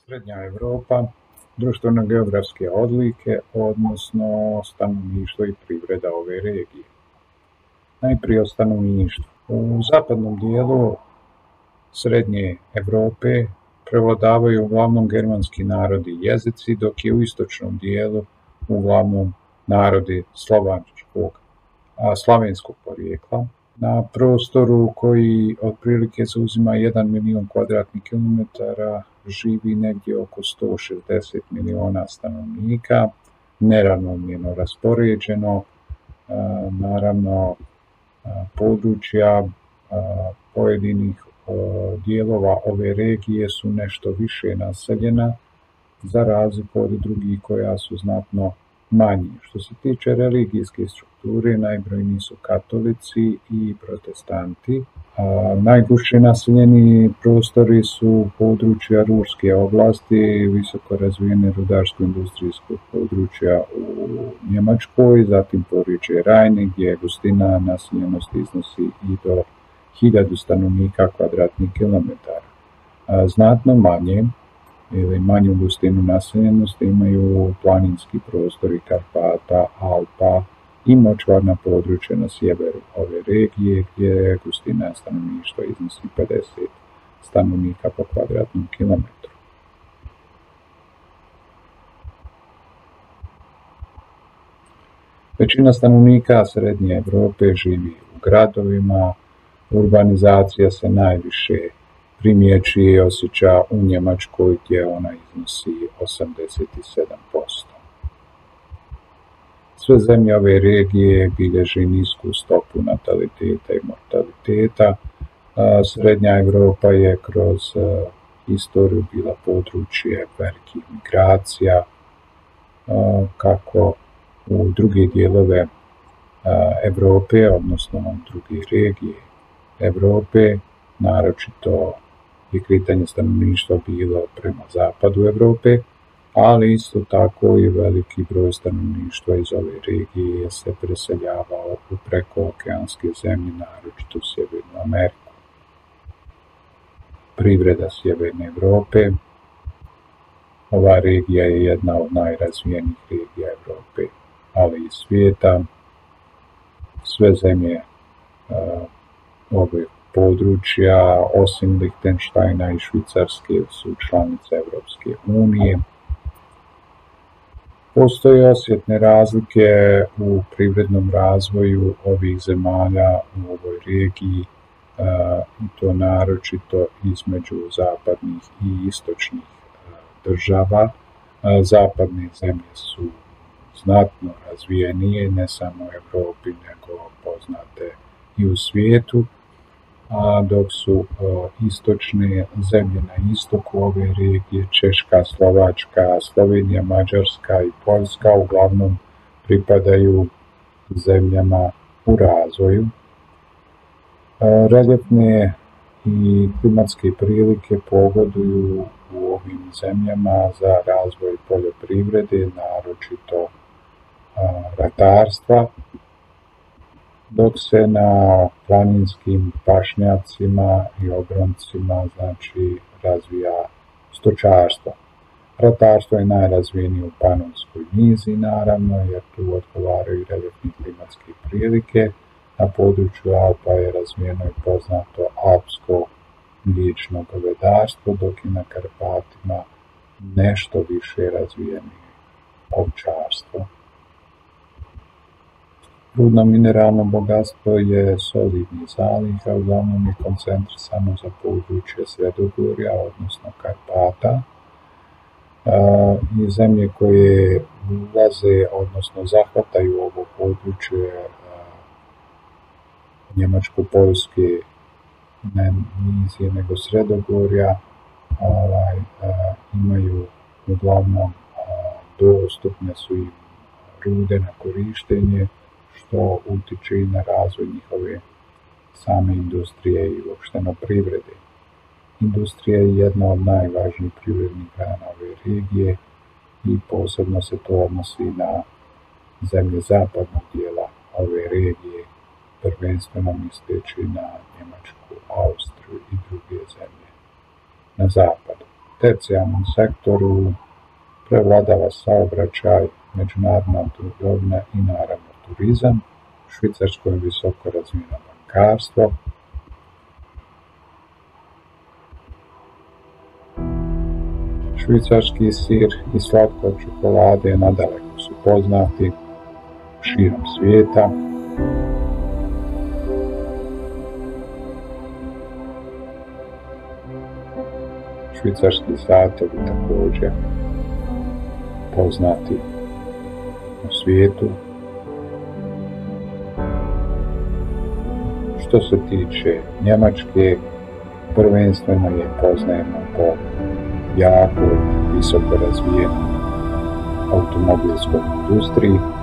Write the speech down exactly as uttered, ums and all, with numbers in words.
Srednja Europa, društveno-geografske odlike, odnosno stanovništvo i privreda ove regije. Najprije o stanovništvu. U zapadnom dijelu Srednje Europe prevladavaju uglavnom germanski narodi i jezici, dok je u istočnom dijelu uglavnom narodi slovanskog, a, slavenskog porijekla. Na prostoru koji otprilike zauzima jedan milion kvadratnih kilometara živi negdje oko sto šezdeset miliona stanovnika, neravnomjerno raspoređeno. Naravno, područja pojedinih dijelova ove regije su nešto više naseljena, za razliku od drugih koja su znatno manji. Što se tiče religijske strukture, najbrojniji su katolici i protestanti. Najgušće naseljeni prostori su područja Ruhrske oblasti, visoko razvijene rudarsko-industrijskog područja u Njemačkoj, zatim područje Rajne gdje je gustina naseljenosti iznosi i do hiljadu stanovnika kvadratnih kilometara. Znatno manje ili manju gustinu naseljenosti imaju planinski prostori Karpata, Alpa i močvarna područja na sjeveru ove regije gdje gustina stanovništva iznosi pedeset stanovnika po kvadratnom kilometru. Većina stanovnika Srednje Europe živi u gradovima, urbanizacija se najviše primjećuje i osjeća u Njemačkoj gdje ona iznosi osamdeset sedam posto. Sve zemlje ove regije bilježi nisku stopu nataliteta i mortaliteta. Srednja Europa je kroz historiju bila područje velikih migracija, kako u druge dijelove Europe, odnosno druge regije Europe, naročito je kretanje stanovništva bilo prema zapadu Europe, ali isto tako i veliki broj stanovništva iz ove regije se preseljavao u prekookeanske zemlje, naročito u Sjevernu Ameriku. Privreda Sjeverne Europe. Ova regija je jedna od najrazvijenijih regija Europe, ali i svijeta. Sve zemlje uh, ovih područja, osim Lihtenštajna i Švicarske, su članice Europske unije. Postoje osjetne razlike u privrednom razvoju ovih zemalja u ovoj regiji, i to naročito između zapadnih i istočnih država. Zapadne zemlje su znatno razvijenije, ne samo u Europi, nego poznate i u svijetu, a dok su istočne zemlje na istoku ove regije, Češka, Slovačka, Slovenija, Mađarska i Poljska, uglavnom pripadaju zemljama u razvoju. Reljefne i klimatske prilike pogoduju u ovim zemljama za razvoj poljoprivrede, naročito ratarstva, dok se na planinskim pašnjacima i obroncima znači razvija stočarstvo. Ratarstvo je najrazvijenije u Panonskoj nizini, naravno, jer tu odgovaraju reljefne klimatske prilike. Na području Alpa je razvijeno i poznato alpsko mliječno govedarstvo, dok je na Karpatima nešto više razvijeno ovčarstvo. Rudno mineralno bogatstvo je solidnih zaliha, uglavnom je koncentrisano za područje Sredogorja, odnosno Karpata. I zemlje koje ulaze, odnosno zahvataju ovo područje Njemačko-Poljske, ne nizije nego Sredogorja, ovaj, imaju uglavnom dostupne su im rude na korištenje, što utiče i na razvoj njihove same industrije i uopšteno privrede. Industrija je jedna od najvažnijih privrednih grana ove regije i posebno se to odnosi na zemlje zapadnog dijela ove regije, prvenstveno misleći na Njemačku, Austriju i druge zemlje na zapadu. tercijarnom sektoru prevladava saobraćaj, međunarodna trgovina i naravno turizam. U Švicarskoj je visoko razvijeno bankarstvo. Švicarski sir i slatko od čokolade nadaleko su poznati širom svijeta. Švicarski satovi također poznati u svijetu. Što se tiče Njemačke, prvenstveno je poznajemo po jako visoko razvijenoj automobilskoj industriji.